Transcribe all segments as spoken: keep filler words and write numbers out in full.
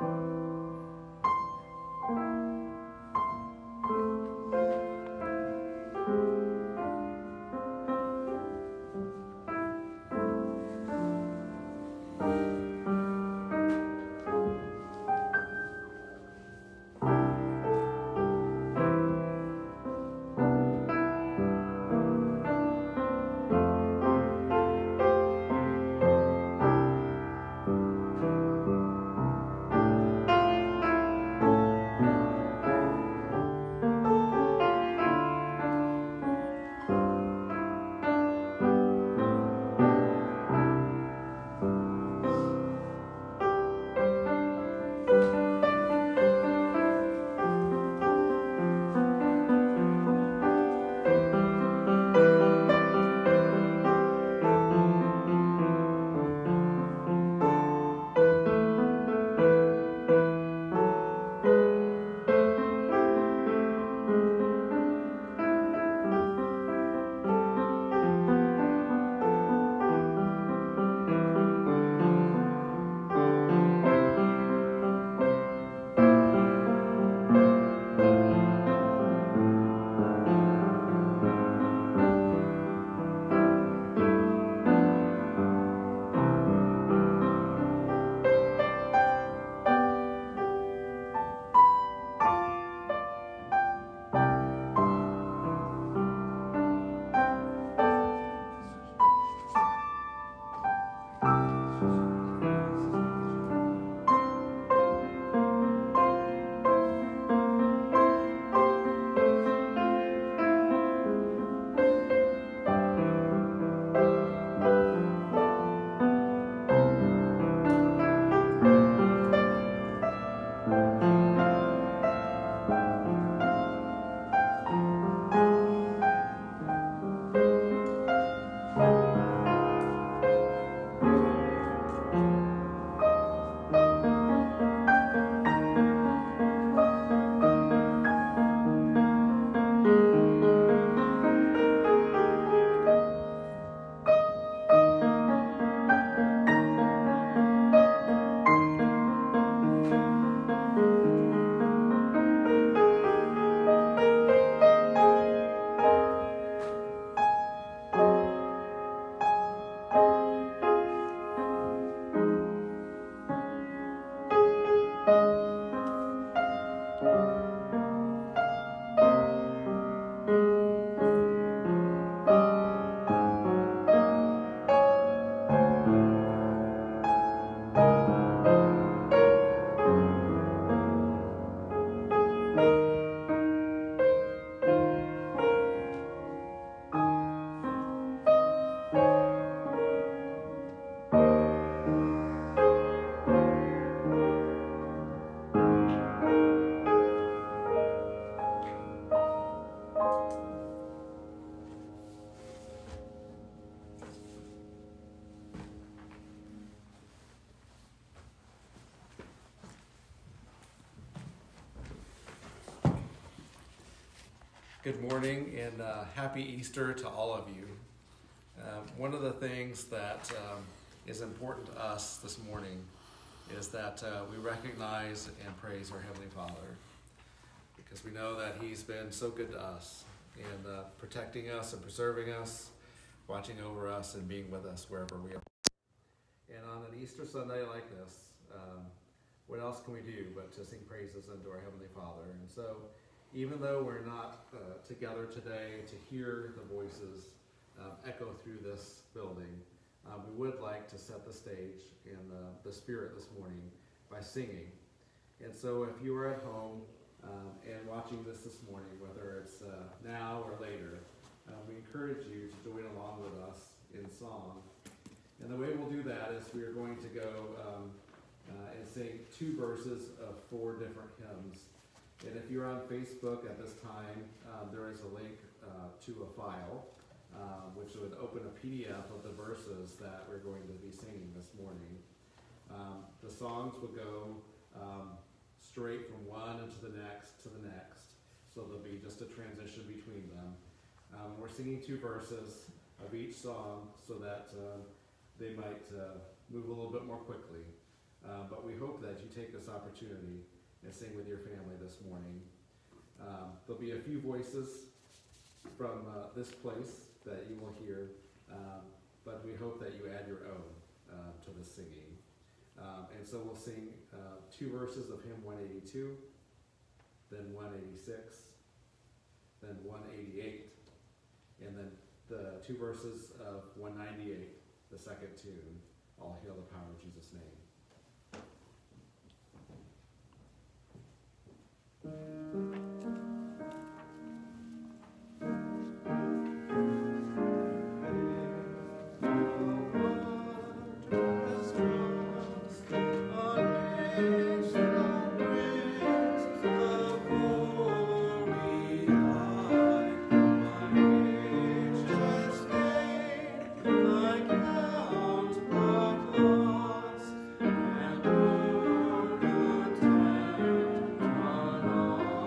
Good morning and uh, happy Easter to all of you. Uh, one of the things that um, is important to us this morning is that uh, we recognize and praise our Heavenly Father, because we know that He's been so good to us and uh, protecting us and preserving us, watching over us and being with us wherever we are. And on an Easter Sunday like this, um, what else can we do but to sing praises unto our Heavenly Father? And so even though we're not uh, together today to hear the voices uh, echo through this building, uh, we would like to set the stage in uh, the spirit this morning by singing. And so if you are at home um, and watching this this morning, whether it's uh, now or later, uh, we encourage you to join along with us in song. And the way we'll do that is we are going to go um, uh, and sing two verses of four different hymns. And if you're on Facebook at this time, um, there is a link uh, to a file, uh, which would open a P D F of the verses that we're going to be singing this morning. Um, the songs will go um, straight from one into the next to the next, so there'll be just a transition between them. Um, we're singing two verses of each song so that uh, they might uh, move a little bit more quickly. Uh, but we hope that you take this opportunity and sing with your family this morning. Um, there'll be a few voices from uh, this place that you will hear, um, but we hope that you add your own uh, to the singing. Um, and so we'll sing uh, two verses of hymn one eighty-two, then one eighty-six, then one eighty-eight, and then the two verses of one ninety-eight, the second tune, All Hail the Power of Jesus' name. Thank you.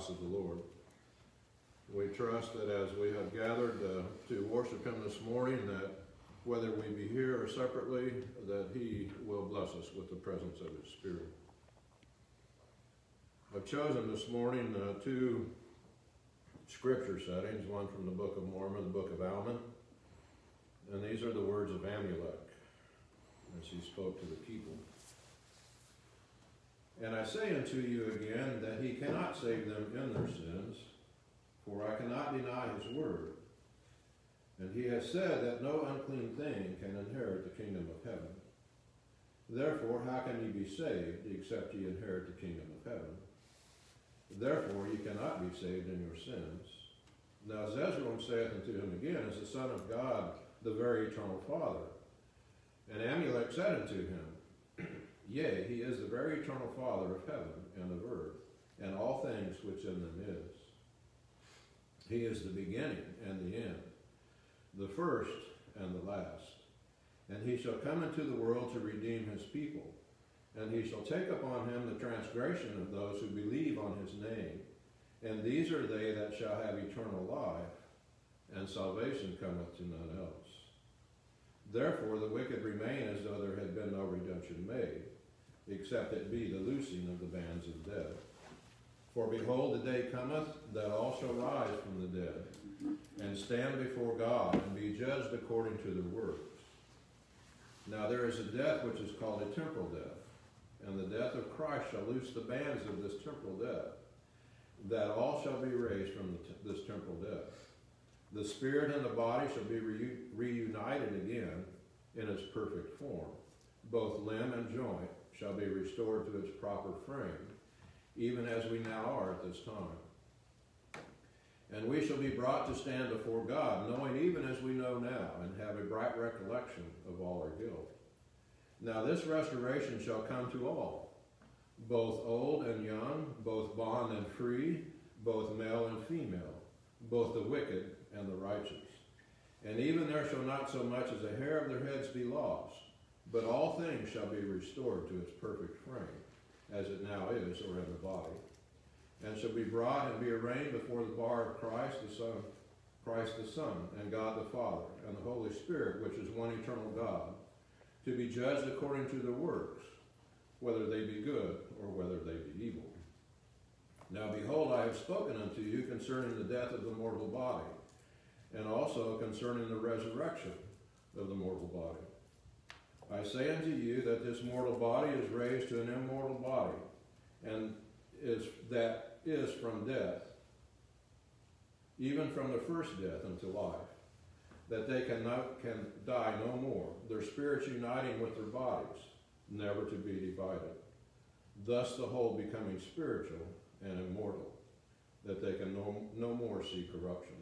house of the Lord. We trust that as we have gathered uh, to worship him this morning, that whether we be here or separately, that he will bless us with the presence of his Spirit. I've chosen this morning uh, two scripture settings, one from the Book of Mormon, the Book of Alma, and these are the words of Amulek as he spoke to the people. And I say unto you again that he cannot save them in their sins, for I cannot deny his word. And he has said that no unclean thing can inherit the kingdom of heaven. Therefore, how can ye be saved, except ye inherit the kingdom of heaven? Therefore, ye cannot be saved in your sins. Now Zezrom saith unto him again, as the Son of God, the very eternal Father. And Amulek said unto him, Yea, he is the very eternal Father of heaven and of earth, and all things which in them is. He is the beginning and the end, the first and the last. And he shall come into the world to redeem his people. And he shall take upon him the transgression of those who believe on his name. And these are they that shall have eternal life, and salvation cometh to none else. Therefore the wicked remain as though there had been no redemption made, except it be the loosing of the bands of death. For behold, the day cometh that all shall rise from the dead, and stand before God, and be judged according to their works. Now there is a death which is called a temporal death, and the death of Christ shall loose the bands of this temporal death, that all shall be raised from the this temporal death. The spirit and the body shall be re reunited again in its perfect form. Both limb and joint shall be restored to its proper frame, even as we now are at this time. And we shall be brought to stand before God, knowing even as we know now, and have a bright recollection of all our guilt. Now this restoration shall come to all, both old and young, both bond and free, both male and female, both the wicked and the righteous. And even there shall not so much as a hair of their heads be lost, but all things shall be restored to its perfect frame, as it now is, or in the body, and shall be brought and be arraigned before the bar of Christ the Son, Christ the Son, and God the Father, and the Holy Spirit, which is one eternal God, to be judged according to their works, whether they be good or whether they be evil. Now behold, I have spoken unto you concerning the death of the mortal body, and also concerning the resurrection of the mortal body. I say unto you that this mortal body is raised to an immortal body, and is that is from death, even from the first death unto life, that they can, not, can die no more, their spirits uniting with their bodies, never to be divided. Thus the whole becoming spiritual and immortal, that they can no, no more see corruption.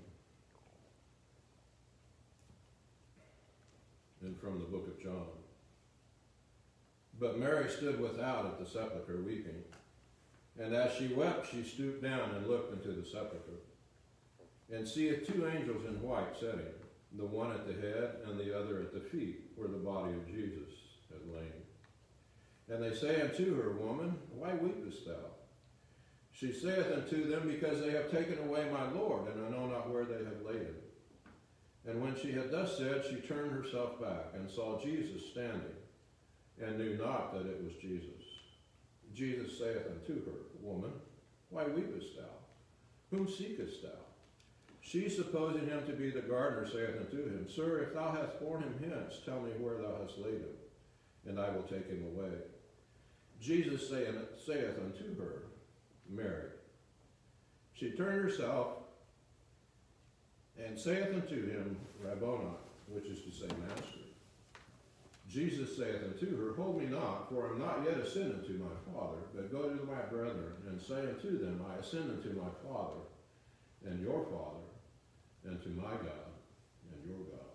And from the book of John. But Mary stood without at the sepulchre weeping, and as she wept, she stooped down and looked into the sepulchre, and seeth two angels in white sitting, the one at the head and the other at the feet, where the body of Jesus had lain. And they say unto her, Woman, why weepest thou? She saith unto them, Because they have taken away my Lord, and I know not where they have laid him. And when she had thus said, she turned herself back, and saw Jesus standing, and knew not that it was Jesus. Jesus saith unto her, Woman, why weepest thou? Whom seekest thou? She, supposing him to be the gardener, saith unto him, Sir, if thou hast borne him hence, tell me where thou hast laid him, and I will take him away. Jesus saith, saith unto her, Mary. She turned herself, and saith unto him, Rabboni, which is to say, Master. Jesus saith unto her, Hold me not, for I am not yet ascended to my Father, but go to my brethren, and say unto them, I ascend unto my Father, and your Father, and to my God, and your God.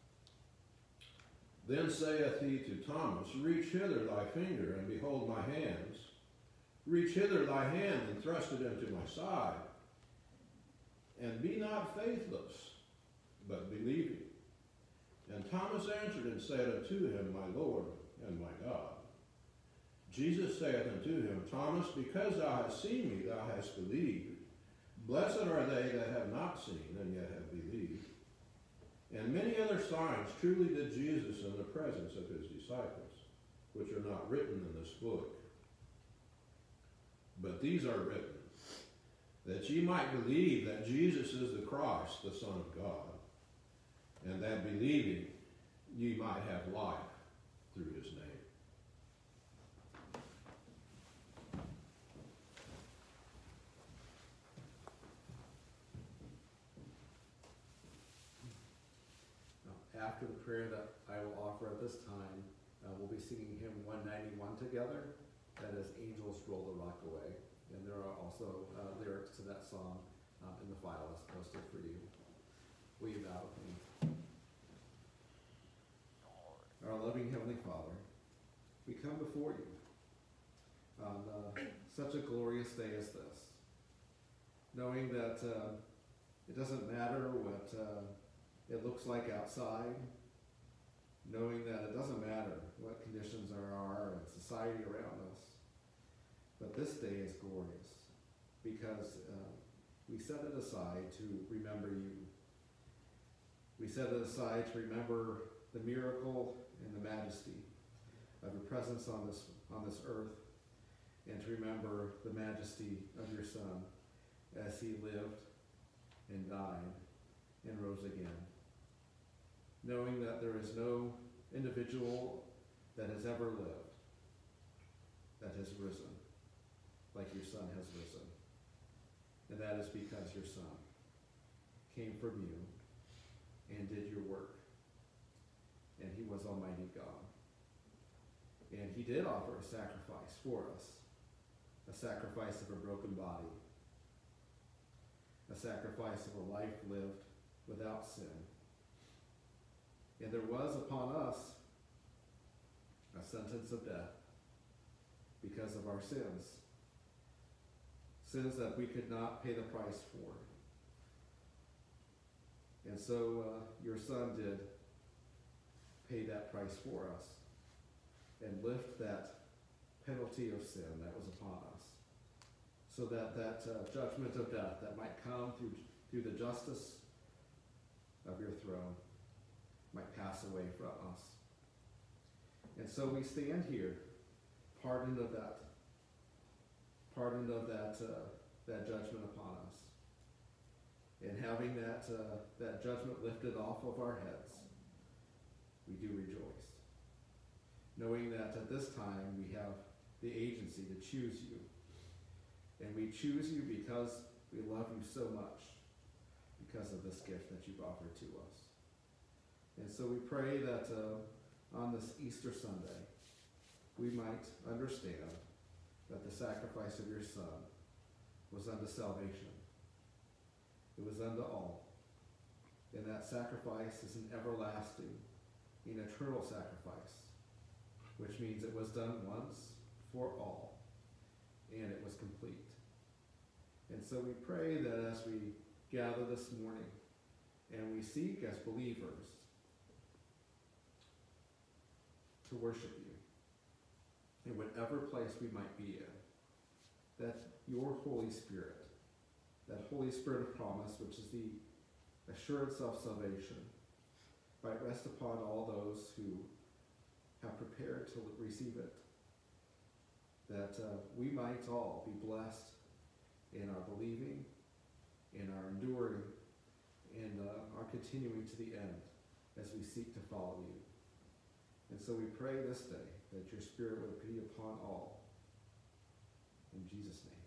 Then saith he to Thomas, Reach hither thy finger, and behold my hands. Reach hither thy hand, and thrust it into my side. And be not faithless, but believing. And Thomas answered and said unto him, My Lord and my God. Jesus saith unto him, Thomas, because thou hast seen me, thou hast believed. Blessed are they that have not seen and yet have believed. And many other signs truly did Jesus in the presence of his disciples, which are not written in this book. But these are written, that ye might believe that Jesus is the Christ, the Son of God, and that believing ye might have life through his name. After the prayer that I will offer at this time, uh, we'll be singing hymn one ninety-one together. That is Angels Roll the Rock Away. And there are also uh, lyrics to that song um, in the file that's posted for you. Will you bow with me? Our loving Heavenly Father, we come before you on uh, such a glorious day as this, knowing that uh, it doesn't matter what uh, it looks like outside, knowing that it doesn't matter what conditions there are in society around us. But this day is glorious because uh, we set it aside to remember you. We set it aside to remember the miracle and the majesty of your presence on this, on this earth, and to remember the majesty of your Son as he lived and died and rose again. Knowing that there is no individual that has ever lived that has risen like your Son has risen. And that is because your Son came from you and did your work. And he was Almighty God. And he did offer a sacrifice for us, a sacrifice of a broken body, a sacrifice of a life lived without sin. And there was upon us a sentence of death because of our sins, sins that we could not pay the price for. And so uh, your Son did pay that price for us and lift that penalty of sin that was upon us, so that that uh, judgment of death that might come through, through the justice of your throne might pass away from us. And so we stand here, pardoned of that, pardoned of that, uh, that judgment upon us. And having that, uh, that judgment lifted off of our heads, we do rejoice. Knowing that at this time we have the agency to choose you. And we choose you because we love you so much, because of this gift that you've offered to us. And so we pray that uh, on this Easter Sunday, we might understand that the sacrifice of your Son was unto salvation. It was unto all. And that sacrifice is an everlasting, an eternal sacrifice, which means it was done once for all, and it was complete. And so we pray that as we gather this morning, and we seek as believers to worship you in whatever place we might be in, that your Holy Spirit, that Holy Spirit of promise, which is the assurance of salvation, might rest upon all those who have prepared to receive it, that uh, we might all be blessed in our believing, in our enduring, and uh, our continuing to the end as we seek to follow you. And so we pray this day that your Spirit would be upon all. In Jesus' name.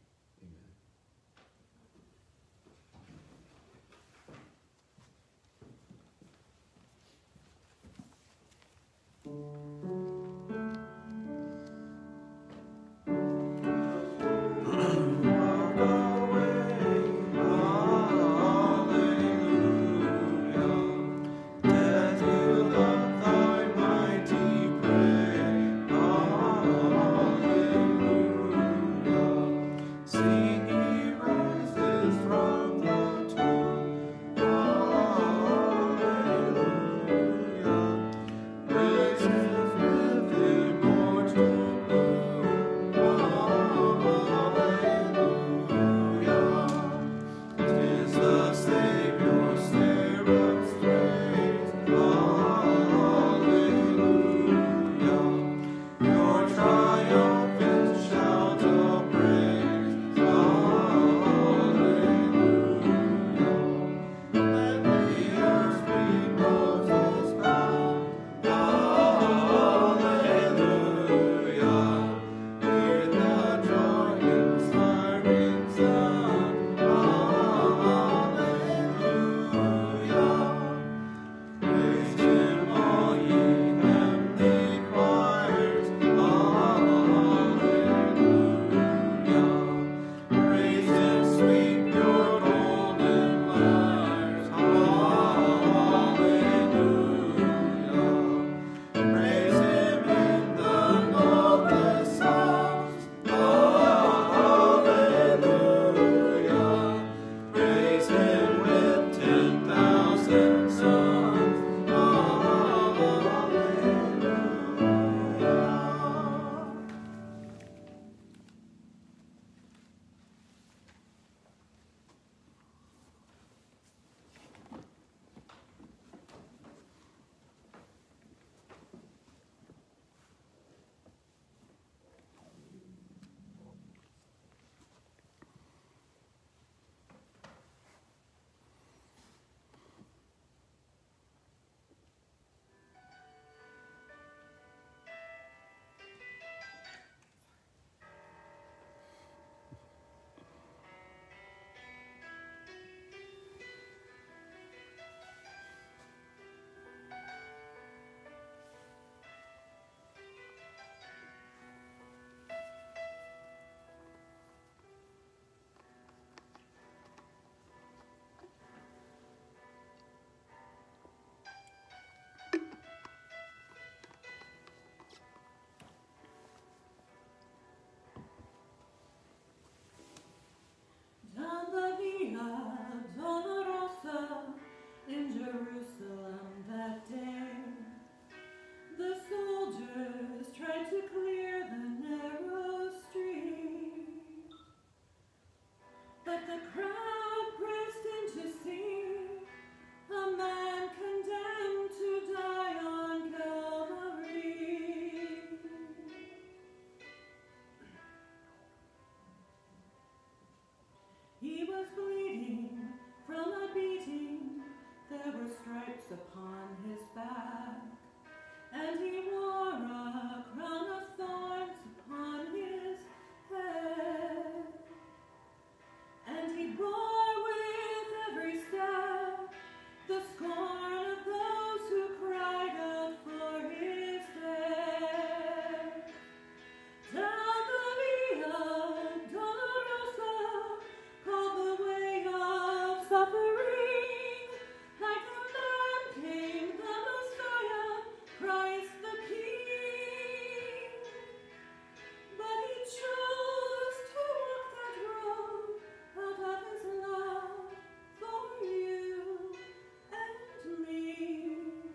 a beating, there were stripes upon his back, and he wore a crown of thorns upon his head. And he bore with every step the scorn of those who cried out for his death. Down the Via Dolorosa, called the way of suffering, like a man came the Messiah, Christ the King. But he chose to walk that road out of his love for you and me.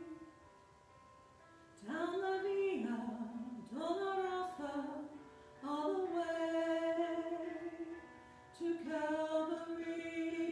Down the Via Dolorosa, all the way to Calvary.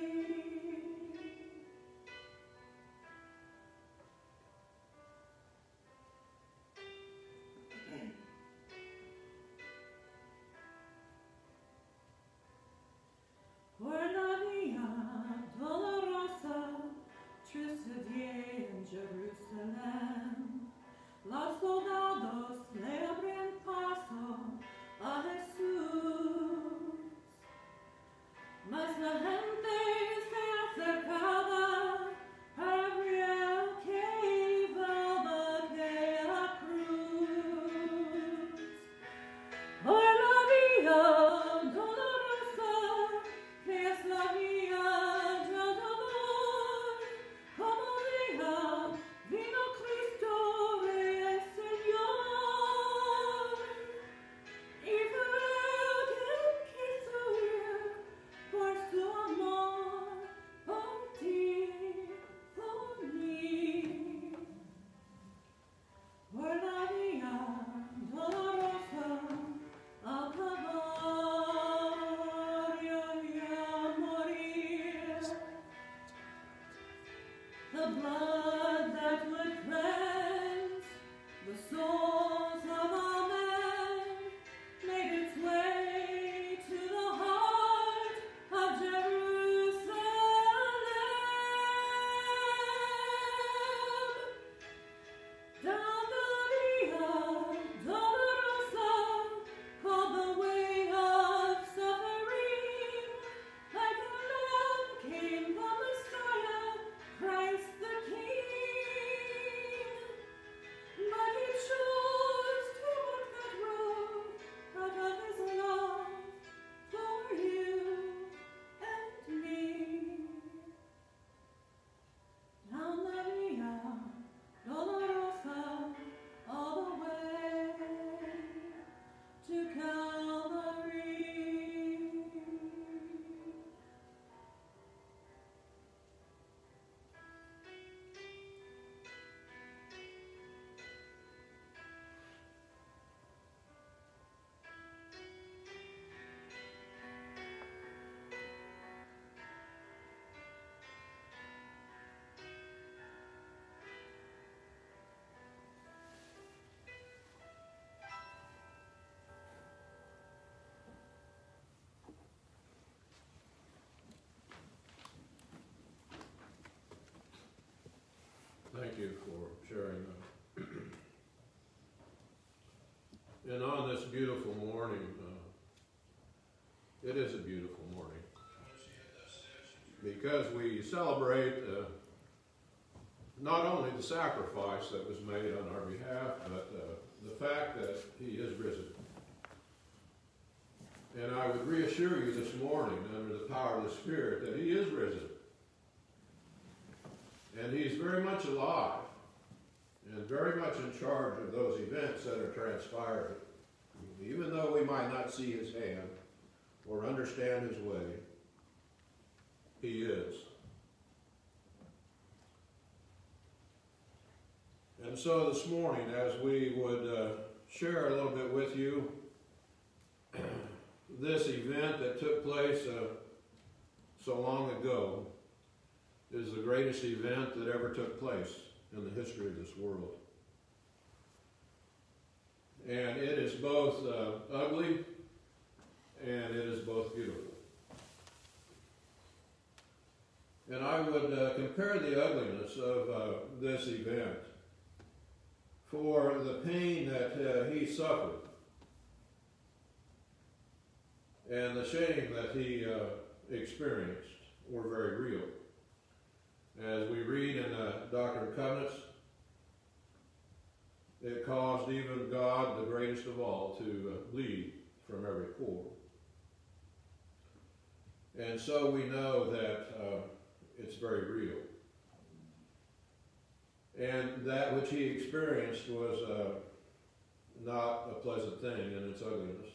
Por la Via Dolorosa, triste die in Jerusalem, los soldados le abren paso a Jesús, mas la gente se acercaba para ver que iba aquella cruz. Por la Via Dolorosa, que es la vía del dolor, como vía vino Cristo el Señor, y fue quien quiso ir por su amor, por ti, por mí. Por la vía dolorosa, al Calvario y a morir. The blood that would cleanse the souls of all men made its way to the heart of Jerusalem. Down the Via Dolorosa, called the way of suffering, like a lamb came the Messiah, Christ the King. But he chose to walk that road out of his love for you and me. Down the Via Dolorosa, all the way to Calvary. Thank you for sharing that. And on this beautiful morning, uh, it is a beautiful morning, because we celebrate uh, not only the sacrifice that was made on our behalf, but uh, the fact that he is risen. And I would reassure you this morning, under the power of the Spirit, that he is risen. And he's very much alive and very much in charge of those events that are transpiring. Even though we might not see his hand or understand his way, he is. And so this morning, as we would uh, share a little bit with you this event that took place uh, so long ago, is the greatest event that ever took place in the history of this world. And it is both uh, ugly and it is both beautiful. And I would uh, compare the ugliness of uh, this event for the pain that uh, he suffered and the shame that he uh, experienced were very real. As we read in the Doctrine and Covenants, it caused even God, the greatest of all, to uh, bleed from every pore. And so we know that uh, it's very real. And that which he experienced was uh, not a pleasant thing in its ugliness.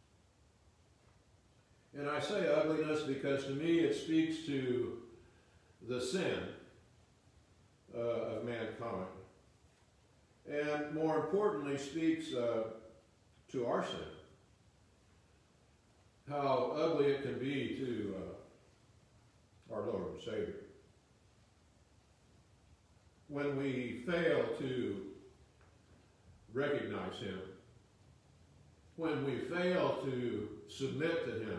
And I say ugliness because to me it speaks to the sin uh, of mankind. And more importantly speaks uh, to our sin. How ugly it can be to uh, our Lord and Savior. When we fail to recognize him, when we fail to submit to him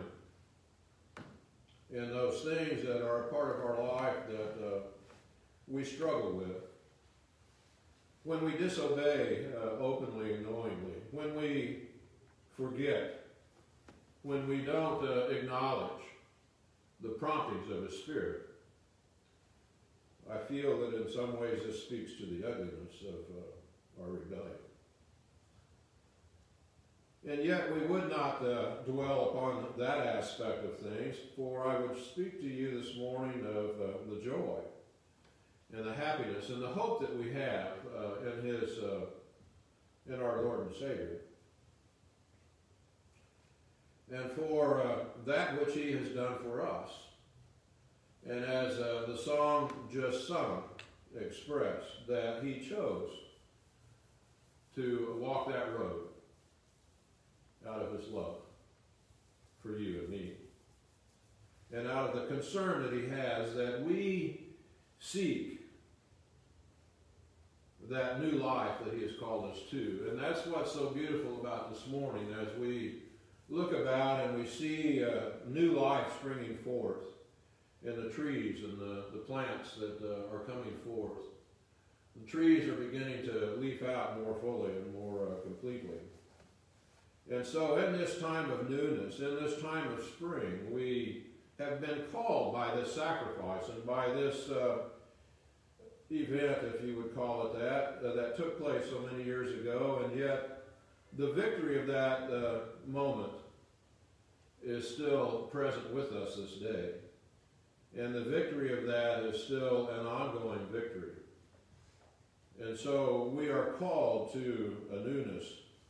in those things that are a part of our life that uh, we struggle with, when we disobey uh, openly and knowingly, when we forget, when we don't uh, acknowledge the promptings of his Spirit, I feel that in some ways this speaks to the ugliness of uh, our rebellion. And yet we would not uh, dwell upon that aspect of things, for I would speak to you this morning of uh, the joy and the happiness and the hope that we have uh, in his, uh, in our Lord and Savior. And for uh, that which he has done for us. And as uh, the song just sung expressed, that he chose to walk that road out of his love for you and me. And out of the concern that he has that we seek that new life that he has called us to. And that's what's so beautiful about this morning as we look about and we see uh, new life springing forth in the trees and the, the plants that uh, are coming forth. The trees are beginning to leaf out more fully and more uh, completely. And so in this time of newness, in this time of spring, we have been called by this sacrifice and by this uh, event, if you would call it that, uh, that took place so many years ago, and yet the victory of that uh, moment is still present with us this day. And the victory of that is still an ongoing victory. And so we are called to a newness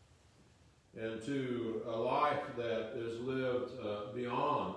and to a life that is lived uh, beyond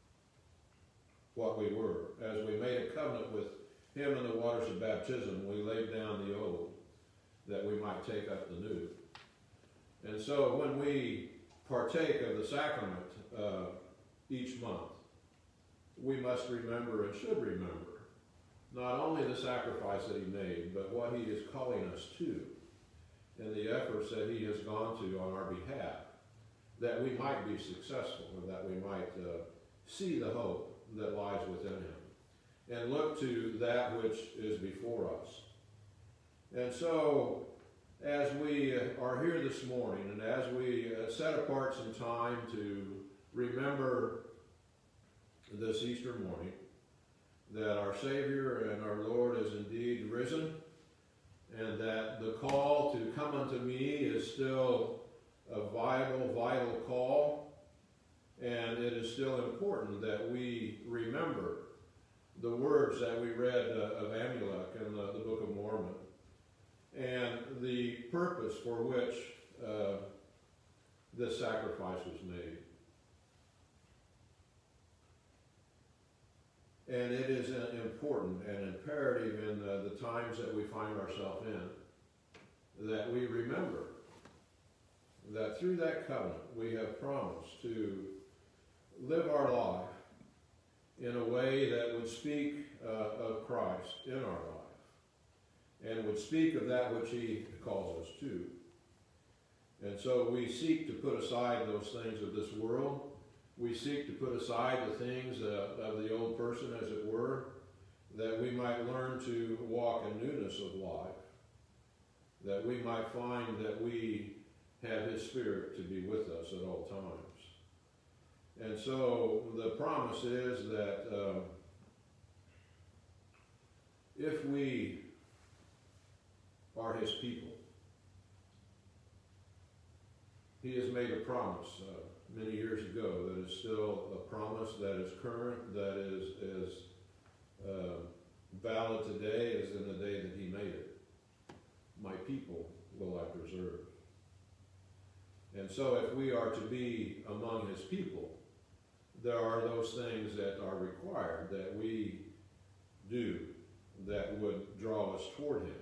what we were. As we made a covenant with him in the waters of baptism, we laid down the old that we might take up the new. And so when we partake of the sacrament uh, each month, we must remember and should remember not only the sacrifice that he made, but what he is calling us to and the efforts that he has gone to on our behalf, that we might be successful and that we might uh, see the hope that lies within him and look to that which is before us. And so as we uh, are here this morning and as we uh, set apart some time to remember this Easter morning, that our Savior and our Lord is indeed risen, and that the call to come unto me is still a vital, vital call, and it is still important that we remember the words that we read uh, of Amulek in the, the Book of Mormon, and the purpose for which uh, this sacrifice was made. And it is important and imperative in the, the times that we find ourselves in that we remember that through that covenant we have promised to live our life in a way that would speak uh, of Christ in our life and would speak of that which he calls us to. And so we seek to put aside those things of this world. We seek to put aside the things uh, of the old person, as it were, might learn to walk in newness of life, that we might find that we have His Spirit to be with us at all times. And so the promise is that uh, if we are His people, He has made a promise uh, many years ago that is still a promise that is current, that is as uh, valid today as in the day that He made it. My people will I preserve. And so if we are to be among His people, there are those things that are required that we do that would draw us toward Him,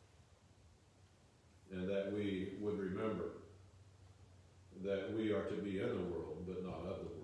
and that we would remember that we are to be in the world, but not of the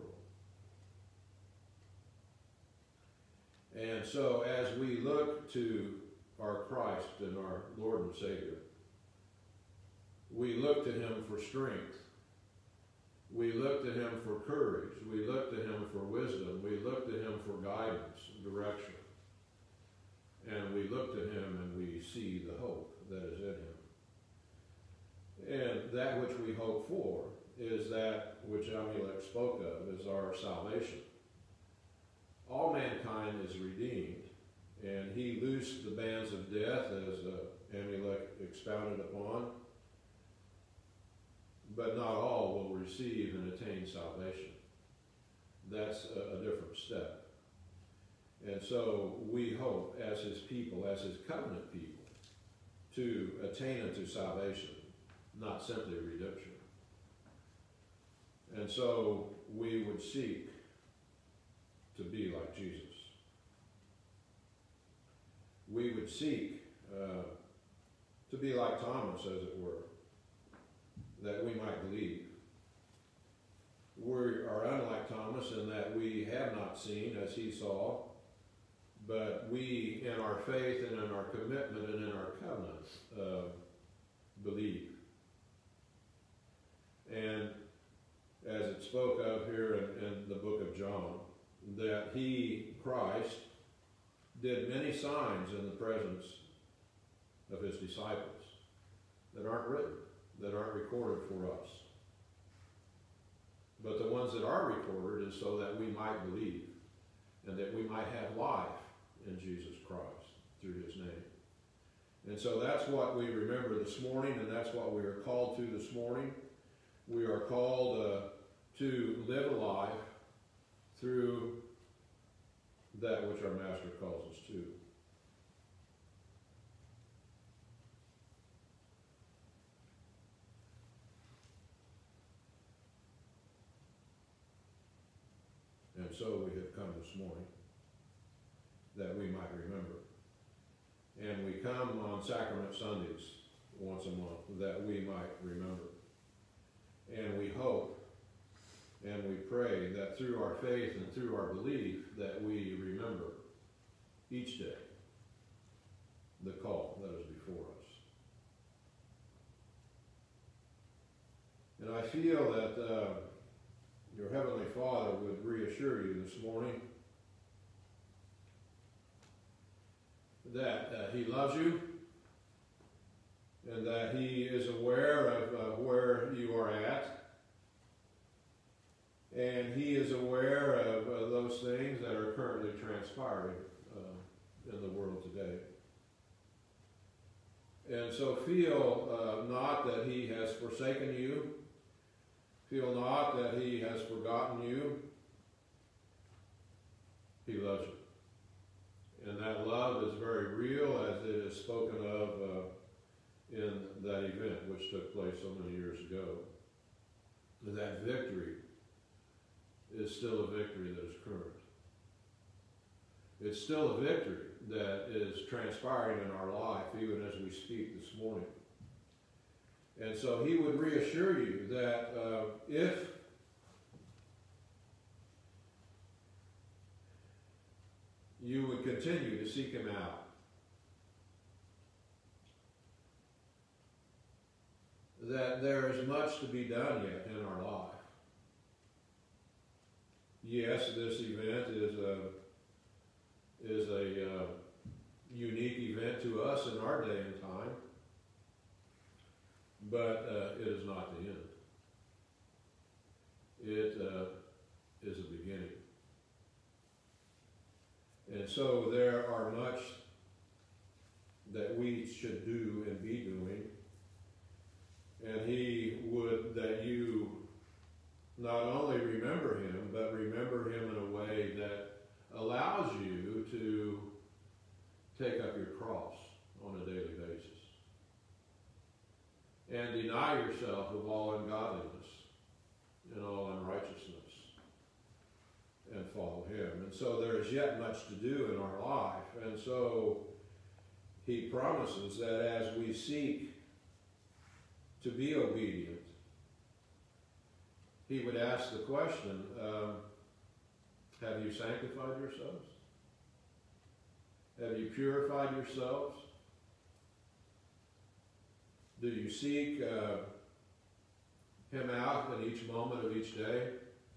world. And so as we look to our Christ and our Lord and Savior, we look to Him for strength. We look to Him for courage. We look to Him for wisdom. We look to Him for guidance and direction. And we look to Him and we see the hope that is in Him. And that which we hope for is that which Amulek spoke of, is our salvation. All mankind is redeemed, and He loosed the bands of death, as uh, Amulek expounded upon, but not all will receive and attain salvation. That's a, a different step. And so we hope as His people, as His covenant people, to attain unto salvation, not simply redemption. And so we would seek to be like Jesus. We would seek uh, to be like Thomas, as it were, that we might believe. We are unlike Thomas in that we have not seen as he saw, but we, in our faith and in our commitment and in our covenant, uh, believe. And as it spoke of here in, in the book of John, that He, Christ, did many signs in the presence of His disciples that aren't written, that aren't recorded for us. But the ones that are recorded is so that we might believe and that we might have life in Jesus Christ through His name. And so that's what we remember this morning, and that's what we are called to this morning. We are called uh, to live a life through that which our Master calls us to. And so we have come this morning that we might remember. And we come on Sacrament Sundays once a month that we might remember. And we hope and we pray that through our faith and through our belief that we remember each day the call that is before us. And I feel that uh, your Heavenly Father would reassure you this morning that uh, He loves you and that He is aware of uh, where you are at. And He is aware of uh, those things that are currently transpiring uh, in the world today. And so feel uh, not that He has forsaken you. Feel not that He has forgotten you. He loves you. And that love is very real, as it is spoken of uh, in that event which took place so many years ago. That victory is still a victory that is current. It's still a victory that is transpiring in our life, even as we speak this morning. And so He would reassure you that uh, if you would continue to seek Him out, that there is much to be done yet in our life. Yes, this event is a is a uh, And so there are much that we should do and be doing. And he would that you not only remember him, but remember him in a way that allows you to take up your cross on a daily basis and deny yourself of all ungodliness and all unrighteousness and follow him. And so there is yet much to do in our life. And so he promises that as we seek to be obedient, he would ask the question, um, have you sanctified yourselves? Have you purified yourselves? Do you seek uh, him out in each moment of each day?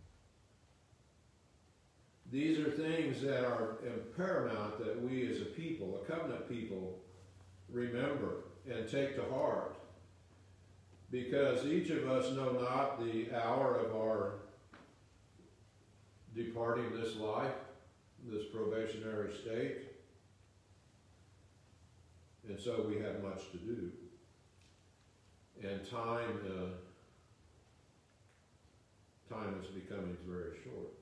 These are things that are paramount that we as a people, a covenant people, remember and take to heart. Because each of us know not the hour of our departing this life, this probationary state. And so we have much to do. And time, uh, time is becoming very short.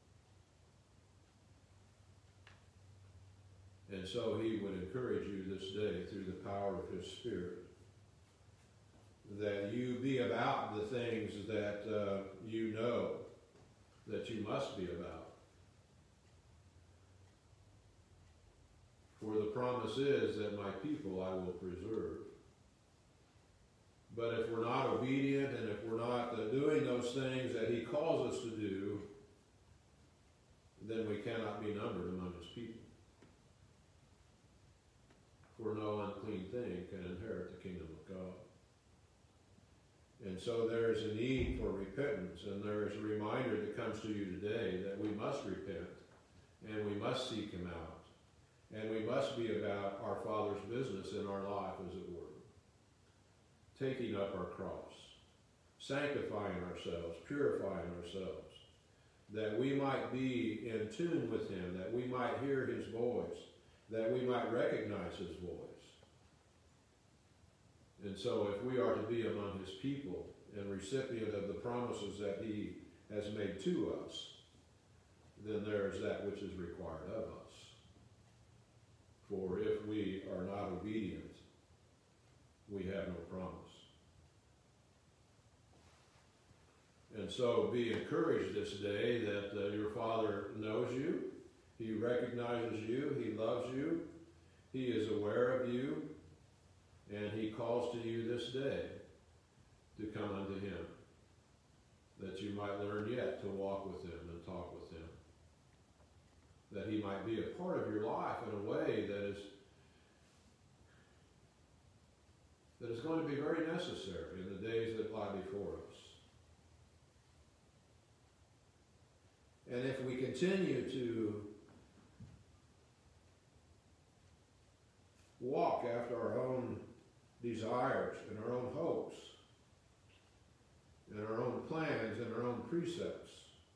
And so he would encourage you this day through the power of his Spirit that you be about the things that uh, you know that you must be about. For the promise is that my people I will preserve. But if we're not obedient and if we're not uh, doing those things that he calls us to do, then we cannot be numbered among his people. For no unclean thing can inherit the kingdom of God. And so there is a need for repentance, and there is a reminder that comes to you today that we must repent, and we must seek him out, and we must be about our Father's business in our life, as it were. Taking up our cross, sanctifying ourselves, purifying ourselves, that we might be in tune with him, that we might hear his voice, that we might recognize his voice. And so if we are to be among his people and recipient of the promises that he has made to us, then there is that which is required of us. For if we are not obedient, we have no promise. And so be encouraged this day that uh, your Father knows you, he recognizes you, he loves you, he is aware of you, and he calls to you this day to come unto him, that you might learn yet to walk with him and talk with him, that he might be a part of your life in a way that is that is going to be very necessary in the days that lie before us. And if we continue to walk after our own desires and our own hopes and our own plans and our own precepts,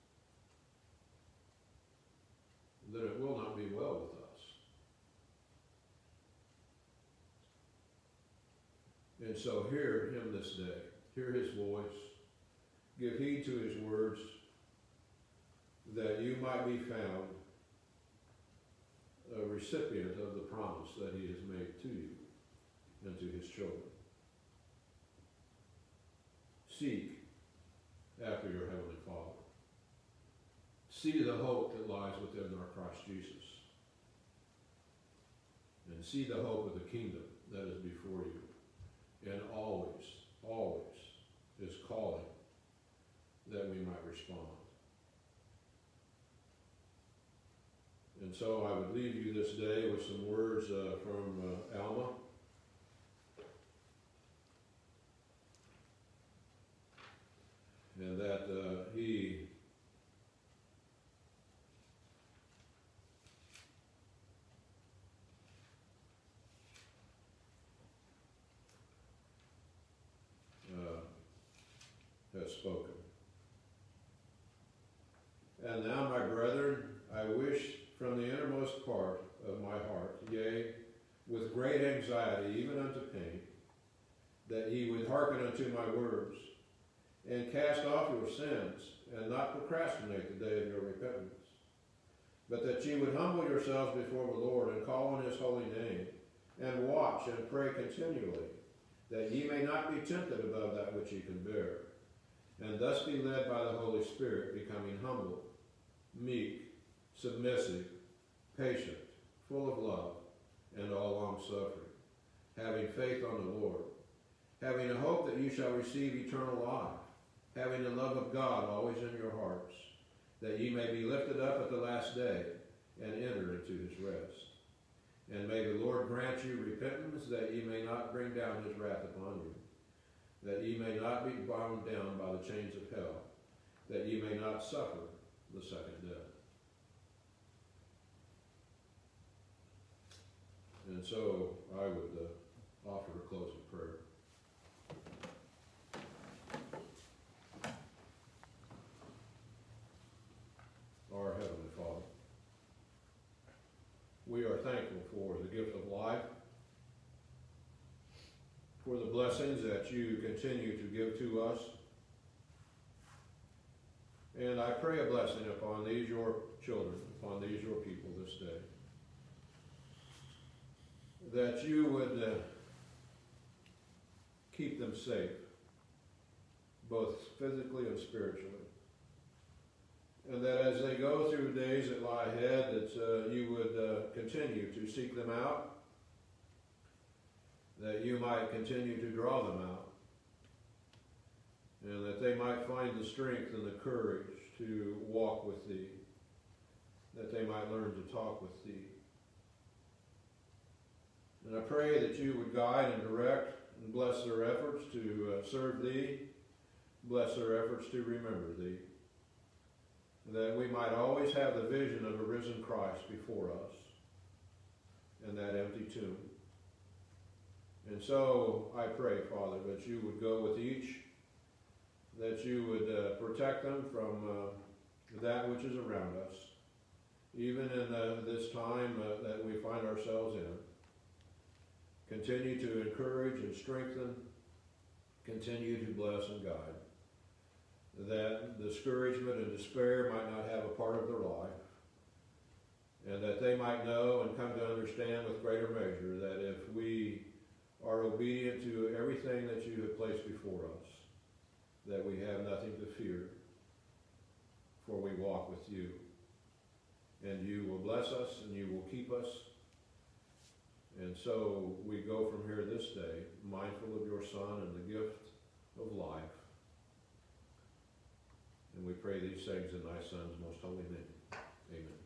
then it will not be well with us. And so hear him this day. Hear his voice. Give heed to his words, that you might be found a recipient of the promise that he has made to you and to his children. Seek after your heavenly Father. See the hope that lies within our Christ Jesus. And see the hope of the kingdom that is before you. And always, always is calling that we might respond. And so I would leave you this day with some words uh, from uh, Alma. And that uh, he uh, has spoken. And now, my brethren, I wish from the innermost inmost part of my heart, yea, with great anxiety, even unto pain, that ye would hearken unto my words, and cast off your sins, and not procrastinate the day of your repentance, but that ye would humble yourselves before the Lord, and call on his holy name, and watch and pray continually, that ye may not be tempted above that which ye can bear, and thus be led by the Holy Spirit, becoming humble, meek, submissive, patient, full of love, and all long-suffering, having faith on the Lord, having a hope that you shall receive eternal life, having the love of God always in your hearts, that ye may be lifted up at the last day, and enter into his rest. And may the Lord grant you repentance, that ye may not bring down his wrath upon you, that ye may not be bound down by the chains of hell, that ye may not suffer the second death. And so I would uh, offer a closing prayer. Our Heavenly Father, we are thankful for the gift of life, for the blessings that you continue to give to us. And I pray a blessing upon these your children, upon these your people this day, that you would uh, keep them safe, both physically and spiritually. And that as they go through days that lie ahead, that uh, you would uh, continue to seek them out, that you might continue to draw them out, and that they might find the strength and the courage to walk with thee, that they might learn to talk with thee. And I pray that you would guide and direct and bless their efforts to uh, serve thee, bless their efforts to remember thee, that we might always have the vision of a risen Christ before us and that empty tomb. And so I pray, Father, that you would go with each, that you would uh, protect them from uh, that which is around us, even in uh, this time uh, that we find ourselves in. Continue to encourage and strengthen, continue to bless and guide, that discouragement and despair might not have a part of their life, and that they might know and come to understand with greater measure that if we are obedient to everything that you have placed before us, that we have nothing to fear, for we walk with you. And you will bless us and you will keep us. And so we go from here this day, mindful of your Son and the gift of life. And we pray these things in thy Son's most holy name. Amen.